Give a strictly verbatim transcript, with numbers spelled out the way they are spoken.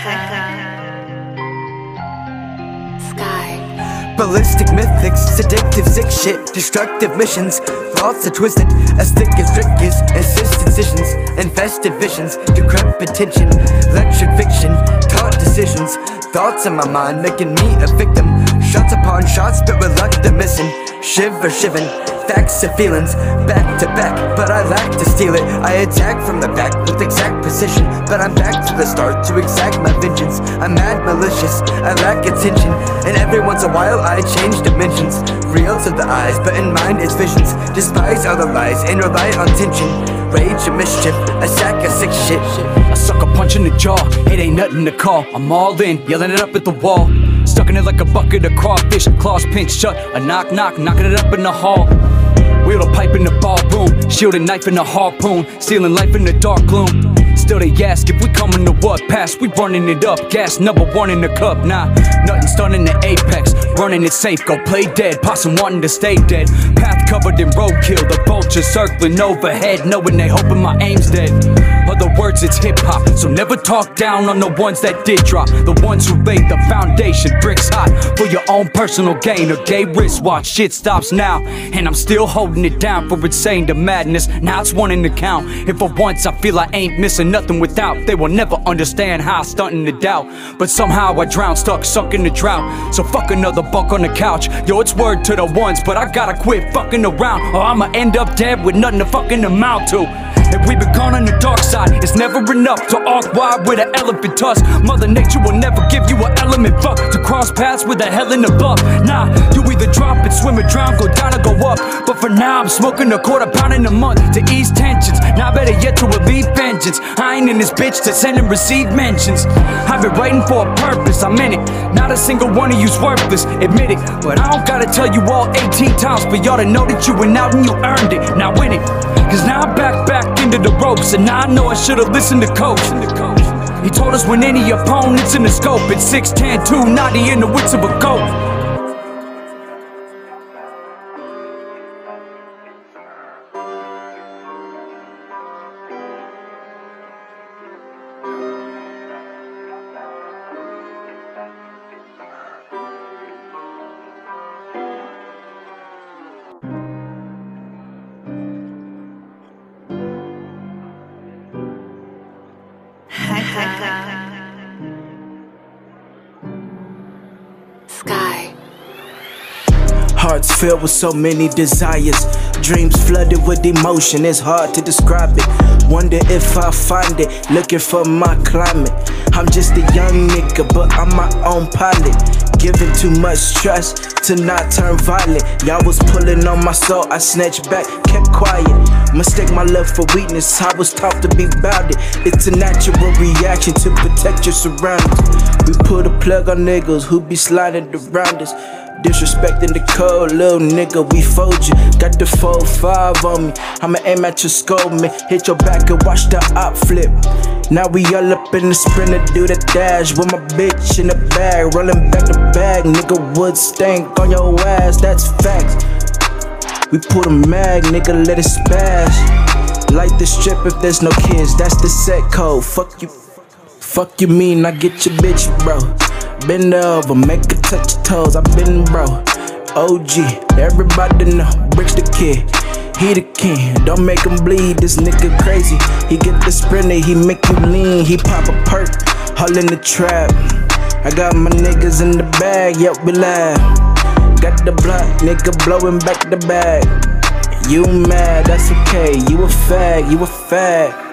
Sky. Ballistic mythics, seductive sick shit, destructive missions. Thoughts are twisted, as thick as triggers, insist incisions, infested visions, decrepit tension, lectured fiction, taught decisions. Thoughts in my mind making me a victim. Shots upon shots, but reluctant missing. Shiver shivering, facts and feelings, back to back, but I lack to steal it. I attack from the back with exact precision, but I'm back to the start to exact my vengeance. I'm mad malicious, I lack attention, and every once in a while I change dimensions. Real to the eyes, but in mind it's visions. Despise all the lies and rely on tension. Rage and mischief, a sack of sick shit. I suck a punch in the jaw, it ain't nothing to call. I'm all in, yelling it up at the wall. Stuck in it like a bucket of crawfish, claws pinched shut. A knock knock, knocking it up in the hall. Wheel a pipe in the ballroom, shielding knife in the harpoon, stealing life in the dark gloom. Still they ask if we coming to what pass, we running it up, gas number one in the cup. Nah, nothing stunning the apex, running it safe, go play dead, possum wanting to stay dead. Path covered in roadkill, the vultures circling overhead, knowing they hoping my aim's dead. Other words, it's hip-hop, so never talk down on the ones that did drop. The ones who laid the foundation, bricks hot, for your own personal gain. A gay wristwatch, shit stops now, and I'm still holding it down for insane to madness. Now it's one in the count, and for once I feel I ain't missing nothing without. They will never understand how I stunt in the doubt, but somehow I drown, stuck, sunk in the drought. So fuck another buck on the couch. Yo, it's word to the ones, but I gotta quit fucking around, or I'ma end up dead with nothing to fucking amount to. If we been gone on the dark side, it's never enough to arc wide with an elephant tusk. Mother Nature will never give you an element fuck to cross paths with a hell in the buff. Nah, you either drop and swim or drown, go down or go up. But for now I'm smoking a quarter pound in a month to ease tensions. Now better yet to relieve vengeance. I ain't in this bitch to send and receive mentions. I've been writing for a purpose, I'm in it. Not a single one of you's worthless, admit it. But I don't gotta tell you all eighteen times for y'all to know that you went out and you earned it. Now win it. Cause now I'm back, back into the ropes, and now I know I should've listened to Coach. He told us when any opponent's in the scope, it's six ten, two ninety in the wits of a goat. Sky. Hearts filled with so many desires, dreams flooded with emotion, it's hard to describe it. Wonder if I find it, looking for my climate. I'm just a young nigga, but I'm my own pilot. Giving too much trust to not turn violent. Y'all was pulling on my soul, I snatched back, kept quiet. Mistake my love for weakness, I was taught to be bounded. It's a natural reaction to protect your surroundings. We put a plug on niggas who be sliding around us. Disrespecting the code, little nigga, we fold you. Got the four five on me, I'ma aim at your skull, man. Hit your back and watch the op flip. Now we all up in the sprinter, do the dash with my bitch in the bag, rolling back the bag. Nigga would stank on your ass, that's facts. We pull the mag, nigga, let it splash. Light the strip if there's no kids, that's the set code. Fuck you, fuck you mean I get your bitch, bro. Bend over, make her touch your toes, I been bro. O G, everybody know, Bricks the kid, he the king, don't make him bleed, this nigga crazy. He get the sprinter, he make you lean, he pop a perk, all in the trap. I got my niggas in the bag, yep, we laugh. Got the block, nigga blowing back the bag. You mad, that's okay, you a fag, you a fag.